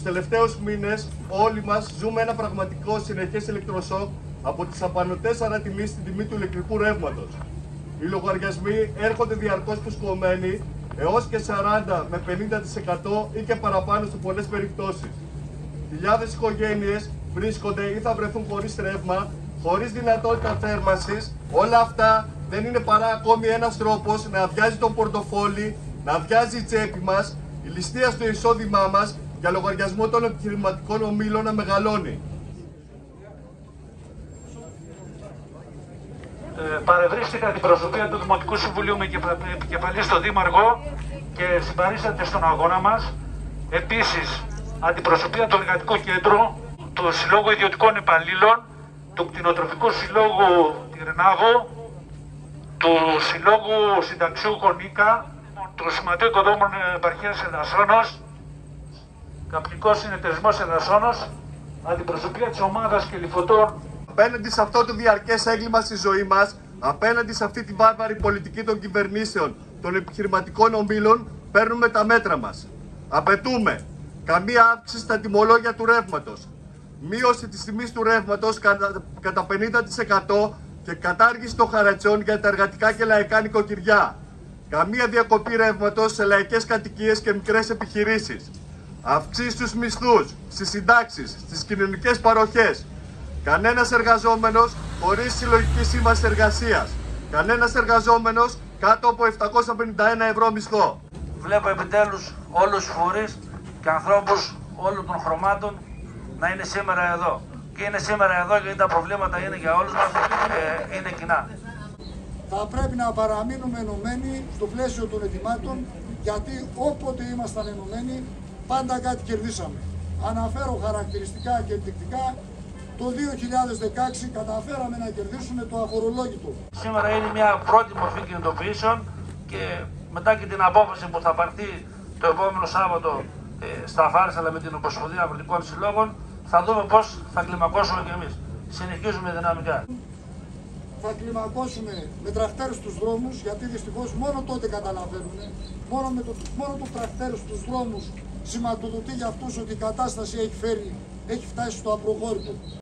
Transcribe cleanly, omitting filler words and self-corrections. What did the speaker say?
Τους τελευταίους μήνες όλοι μας ζούμε ένα πραγματικό συνεχές ηλεκτροσόκ από τις απανωτές ανατιμήσεις στην τιμή του ηλεκτρικού ρεύματος. Οι λογαριασμοί έρχονται διαρκώς προσκομμένοι έως και 40 με 50% ή και παραπάνω σε πολλές περιπτώσεις. Χιλιάδες οικογένειες βρίσκονται ή θα βρεθούν χωρίς ρεύμα, χωρίς δυνατότητα θέρμανσης. Όλα αυτά δεν είναι παρά ακόμη ένας τρόπος να αδειάζει τον πορτοφόλι, να αδειάζει η τσέπη μας, η ληστεία στο εισόδημά μας για λογαριασμό των επιχειρηματικών ομίλων να μεγαλώνει. Παρευρίσκεται αντιπροσωπεία του Δημοτικού Συμβουλίου με επικεφαλή στον Δήμαρχο και συμπαρίσταται στον αγώνα μας. Επίσης, αντιπροσωπεία του Εργατικού Κέντρου, του Συλλόγου Ιδιωτικών Υπαλλήλων, του Κτηνοτροφικού Συλλόγου Τυρνάβου, του Συλλόγου Συνταξιούχων ΙΚΑ, του Σωματείου Οικοδόμων Επαρχίας Ελασσόνος, Καπνικός Συνεταιρισμός Ελασσόνος, αντιπροσωπεία της ομάδας Κελυφωτών. Απέναντι σε αυτό το διαρκές έγκλημα στη ζωή μας, απέναντι σε αυτή τη βάρβαρη πολιτική των κυβερνήσεων, των επιχειρηματικών ομίλων, παίρνουμε τα μέτρα μας. Απαιτούμε καμία αύξηση στα τιμολόγια του ρεύματος, μείωση της τιμής του ρεύματος κατά 50% και κατάργηση των χαρατσιών για τα εργατικά και λαϊκά νοικοκυριά. Καμία διακοπή ρεύματος σε λαϊκές κατοικίες και μικρές επιχειρήσεις. Αυξήσεις στους μισθούς, στις συντάξεις, στις κοινωνικές παροχές. Κανένας εργαζόμενος χωρίς συλλογική σύμβαση εργασίας. Κανένας εργαζόμενος κάτω από 751 ευρώ μισθό. Βλέπω επιτέλους όλους τους φορείς και ανθρώπους όλων των χρωμάτων να είναι σήμερα εδώ. Και είναι σήμερα εδώ γιατί τα προβλήματα είναι για όλους μας, είναι κοινά. Θα πρέπει να παραμείνουμε ενωμένοι στο πλαίσιο των ετοιμάτων, γιατί όποτε ήμασταν ενωμένοι πάντα κάτι κερδίσαμε. Αναφέρω χαρακτηριστικά και ενδεικτικά. Το 2016 καταφέραμε να κερδίσουμε το αφορολόγητο. Σήμερα είναι μια πρώτη μορφή κινητοποιήσεων και μετά και την απόφαση που θα πάρθει το επόμενο Σάββατο στα Φάρσαλα με την Ομοσπονδία Αγροτικών Συλλόγων, θα δούμε πώς θα κλιμακώσουμε κι εμείς. Συνεχίζουμε δυναμικά. Θα κλιμακώσουμε με τρακτέρους στους δρόμους, γιατί δυστυχώς μόνο τότε καταλαβαίνουν. Μόνο το τρακτέρ στους δρόμους σηματοδοτεί για αυτούς ότι η κατάσταση έχει φτάσει στο απροχώρητο.